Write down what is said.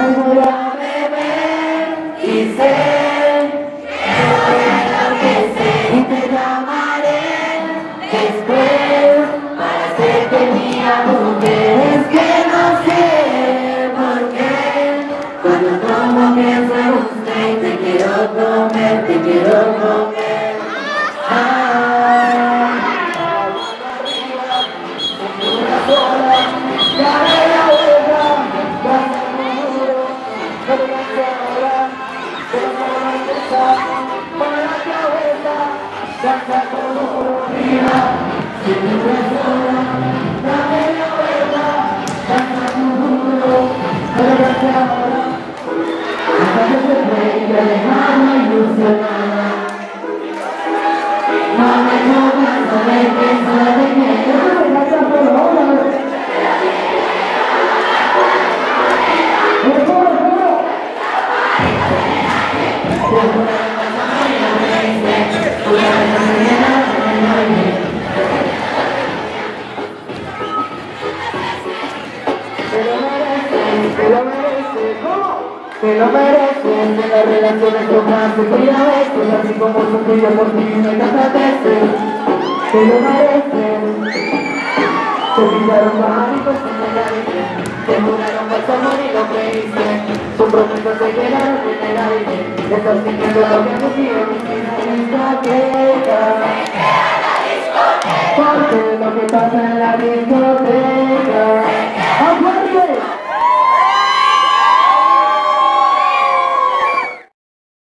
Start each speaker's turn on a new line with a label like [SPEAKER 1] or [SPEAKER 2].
[SPEAKER 1] voy a beber y sé que voy a enloquecer y te llamaré después para hacerte mía mujer. Es que no sé por qué cuando tomo pienso en usted y te quiero comer, te quiero comer. Te lo mereces, en las relaciones tomas y a veces, así como sufrí yo por ti, no hay tantas veces. Te lo mereces. Te pillaron mágicos en el aire, te juraron falso amor y lo creíste. Sus promesas se quedaron en el aire, estás sintiendo lo que no quiero en esta discoteca. Porque lo que pasa en la discoteca